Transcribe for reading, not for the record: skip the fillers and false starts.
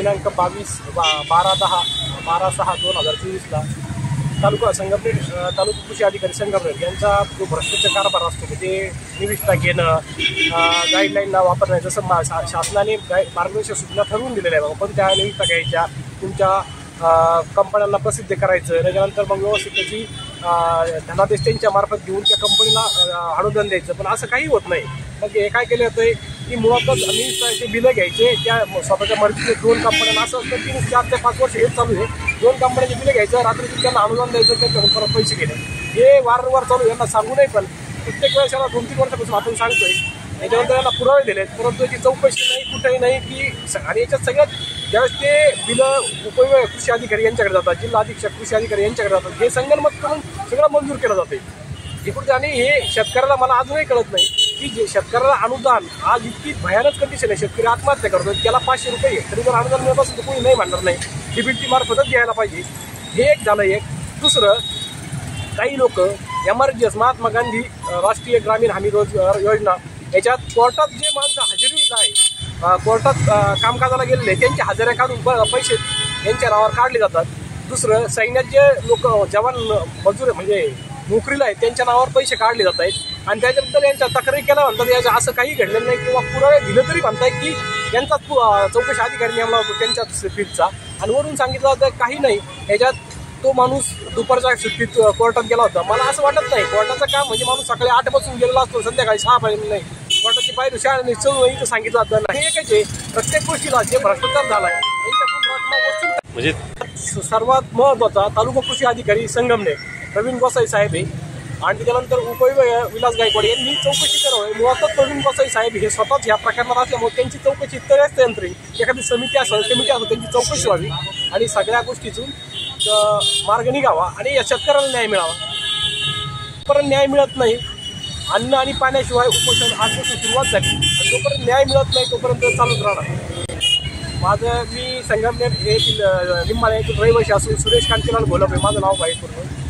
दिनांक 12/6/2024 तालुका संगमनेर तालुका कृषी अधिकारी संगमनेर यांचा जो भ्रष्टाचार कारभार असतो म्हणजे निविष्ठा घेणं, गाईडलाईनला वापरणं, जसं शासनाने मार्गदर्शक सूचना ठरवून दिलेल्या आहे, पण त्या निविष्ठा घ्यायच्या, तुमच्या कंपन्यांना प्रसिद्ध करायचं, त्याच्यानंतर मग व्यवस्थित त्याची धनादेश त्यांच्या मार्फत घेऊन त्या कंपनीला अनुदान द्यायचं, पण असं काही होत नाही. मग हे काय केलं जातं की मुळातच निविष्ठाचे बिलं घ्यायचे त्या स्वतःच्या मर्जीचे 2 कंपन्यांना, असं असतं 3, 4 ते 5 वर्ष हेच चालू आहे. 2 कंपन्यांचे बिलं घ्यायचं, रात्री त्यांना अनुदान द्यायचं, त्यांच्याकडून परत पैसे घेणे, हे वारंवार चालू. यांना सांगू नये, पण प्रत्येक वेळेस याला 2-3 वर्षापासून आपण सांगतोय. याच्यानंतर यांना पुरावे दिलेत, परंतु याची चौकशी नाही, कुठेही नाही की. आणि याच्यात सगळ्यात ज्यावेळेस ते बिलं उपविभागीय कृषी अधिकारी यांच्याकडे जातात, जिल्हा अधीक्षक कृषी अधिकारी यांच्याकडे जातात, हे संगणमत करून सगळं मंजूर केलं जाते इकडे. आणि हे शेतकऱ्याला मला अजूनही कळत नाही की जे शेतकऱ्याला अनुदान, आज इतकी भयानक कंडिशन आहे, शेतकरी आत्महत्या करतो, त्याला 500 रुपये तरी जर अनुदान मिळत असेल तर कोणी नाही म्हणणार नाही, डीबीटी मार्फतच द्यायला पाहिजे. हे एक झालं. एक दुसरं, काही लोक MRGS महात्मा गांधी राष्ट्रीय ग्रामीण हमी रोजगार योजना याच्यात कोर्टात जे माणसं हजेरीला आहे, कोर्टात कामकाजाला गेलेले, त्यांच्या हजेऱ्या काढून पैसे यांच्या नावावर काढले जातात. दुसरं, सैन्यात जे लोक जवान मजूर म्हणजे नोकरीला आहेत त्यांच्या नावावर पैसे काढले जात आहेत, आणि त्याच्याबद्दल यांच्या तक्रारी केल्या म्हणतात याचं असं काही घडलेलं नाही, किंवा पुरावे दिले तरी म्हणताय की त्यांचा चौकशी अधिकारी नेमला होतो त्यांच्याच फील्डचा, आणि वरून सांगितलं होतं काही नाही. याच्यात तो माणूस दुपारच्या सुट्टीत कोर्टात गेला होता. मला असं वाटत नाही, कोर्टाचं काम म्हणजे माणूस सकाळी 8 पासून गेलेला असतो, संध्याकाळी 6 पर्यंत नाही. कोर्टाची पायरी शाळा निश्चय इथं सांगितलं जातं नाही. एकच आहे, प्रत्येक गोष्टीला जे भ्रष्टाचार झाला आहे म्हणजे सर्वात महत्त्वाचा तालुका कृषी अधिकारी संगमनेर प्रवीण गोसाई साहेब आहे, आणि त्याच्यानंतर उपविभाग विलास गायकवाड यांनी चौकशी करावी. मुळातच प्रवीण गोसाई साहेब हे स्वतःच या प्रकरणात असल्यामुळे त्यांची चौकशी इतरच यंत्रणा, एखादी समिती असेल, कमिटी असेल, त्यांची चौकशी व्हावी आणि सगळ्या गोष्टीतून मार्ग निघावा आणि या शेतकऱ्याला न्याय मिळावा. जोपर्यंत न्याय मिळत नाही, अन्न आणि पाण्याशिवाय उपोषण आजपासून सुरुवात झाली, आणि जोपर्यंत न्याय मिळत नाही तोपर्यंत चालूच राहणार. मी संगमनेर येथील निंबाळे येथील रहिवासी असून सुरेश कांतीलाल घोलप माझं नाव आहे पूर्ण.